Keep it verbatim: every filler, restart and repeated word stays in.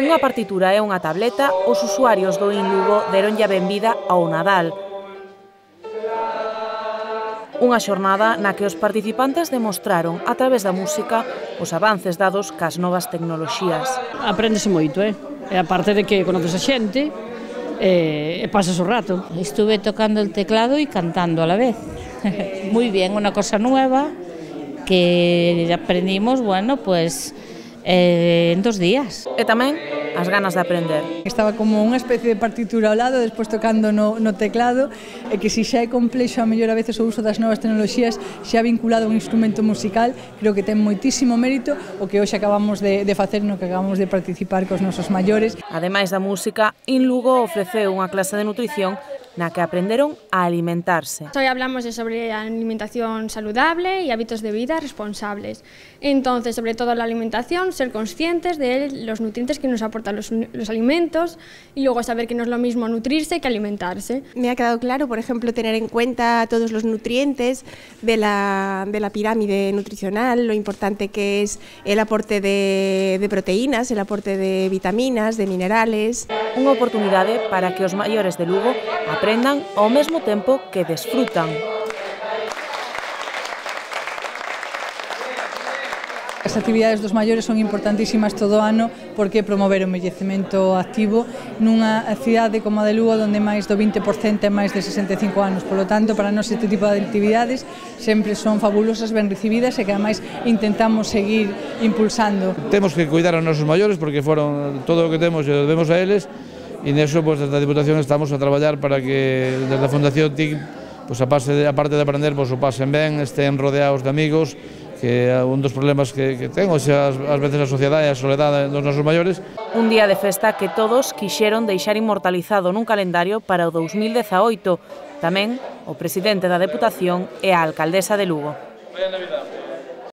Cunha partitura e unha tableta, os usuarios do In Lugo deronlle a benvida ao Nadal. Unha xornada na que os participantes demostraron, a través da música, os avances dados cas novas tecnoloxías. Apréndese moito, eh? E aparte de que conoces a xente, e, e pasas o rato. Estuve tocando el teclado y cantando a la vez. Muy bien, una cosa nueva que aprendimos, bueno, pues eh, en dos días. E tamén as ganas de aprender. Estaba como unha especie de partitura ao lado, despois tocando no, no teclado, e que se xa é complexo a mellor a veces o uso das novas tecnoloxías xa vinculado a un instrumento musical, creo que ten moitísimo mérito o que hoxe acabamos de, de facer no que acabamos de participar cos nosos maiores. Ademais da música, In Lugo ofreceu unha clase de nutrición na que aprenderon a alimentarse. Hoy hablamos de sobre alimentación saludable y hábitos de vida responsables. Entonces, sobre todo la alimentación, ser conscientes de los nutrientes que nos aportan los, los alimentos y luego saber que no es lo mismo nutrirse que alimentarse. Me ha quedado claro, por ejemplo, tener en cuenta todos los nutrientes de la, de la pirámide nutricional, lo importante que es el aporte de, de proteínas, el aporte de vitaminas, de minerales. Unha oportunidade para que os maiores de Lugo aprendan ao mesmo tempo que desfrutan. As actividades dos maiores son importantísimas todo o ano porque promover o envellecemento activo nunha cidade como a de Lugo onde máis do vinte por cento é máis de sesenta e cinco anos. Por lo tanto, para nós este tipo de actividades sempre son fabulosas, ben recibidas e que ademais intentamos seguir impulsando. Temos que cuidar aos nosos maiores porque foron todo o que temos e o debemos a eles. E neso, pues, desde a Diputación estamos a traballar para que desde a Fundación T I C, pues, a, parte de, a parte de aprender, pues, o pasen ben, estén rodeados de amigos, que é un dos problemas que, que ten, o sea, ás veces a sociedade e a soledade dos nosos maiores. Un día de festa que todos quixeron deixar inmortalizado nun calendario para o dous mil dezaoito. Tamén o presidente da Deputación e a alcaldesa de Lugo.